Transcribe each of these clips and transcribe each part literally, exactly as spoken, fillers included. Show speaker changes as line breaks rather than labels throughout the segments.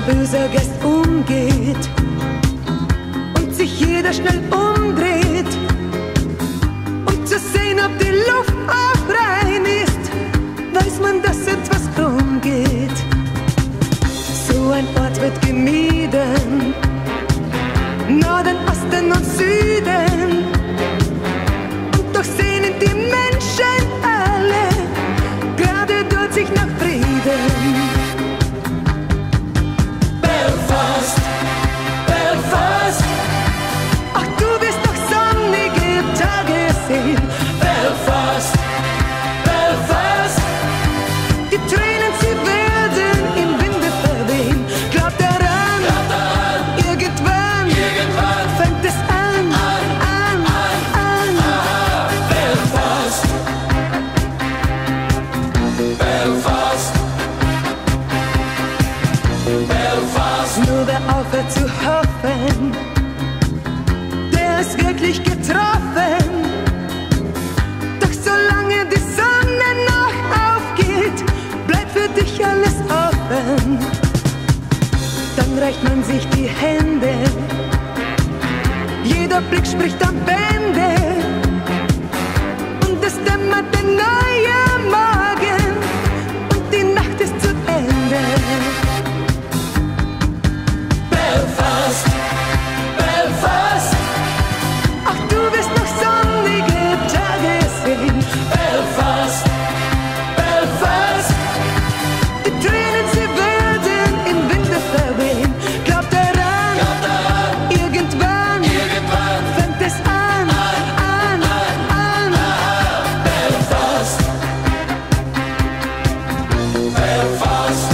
böser Geist umgeht und sich jeder schnell umdreht, um zu sehen, ob die Luft auch rein ist, weiß man, dass etwas krumm geht. So ein Ort wird gemieden, Norden, Osten und Süden, und doch sehnen die Menschen alle gerade dort sich nach Frieden. Belfast, Belfast, ach du wirst doch sonnige Tage sehen. Belfast, Belfast, die Tränen, sie werden im Winde verwehen. Glaub daran, Glaub daran, irgendwann, irgendwann fängt es an, an, an, an, an. Ah, Belfast, Belfast, Belfast. Nur wer aufhört zu hoffen, der ist wirklich getroffen. Doch solange die Sonne noch aufgeht, bleibt für dich alles offen. Dann reicht man sich die Hände, jeder Blick spricht am Bände, und es dämmert der neue Morgen und die Nacht ist zu Ende. Belfast, Belfast, ach du wirst noch sonnige Tage sehen. Belfast, Belfast, die Tränen, sie werden im Winde verwehen. Glaub daran, Glaub daran, irgendwann, irgendwann fängt es an, an, an, an, an. Ah, Belfast, Belfast,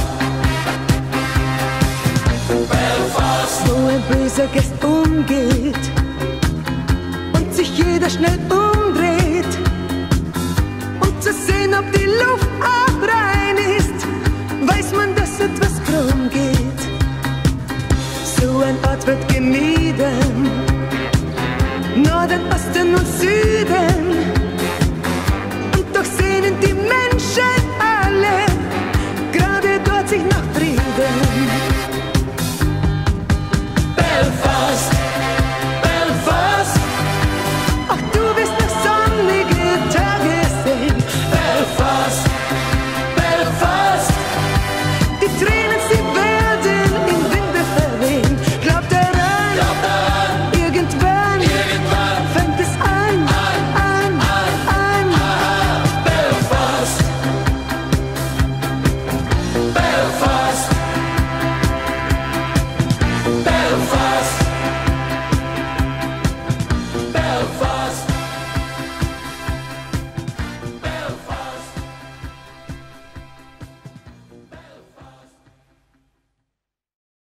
Belfast, wo ein böser Geist umgeht und sich jeder schnell umdreht, um zu sehen, ob die Luft auch rein ist, weiß man, dass etwas krumm geht. So ein Ort wird gemieden, Norden, Osten und Süden, und doch sehnen die Menschen alle gerade dort sich nach Frieden.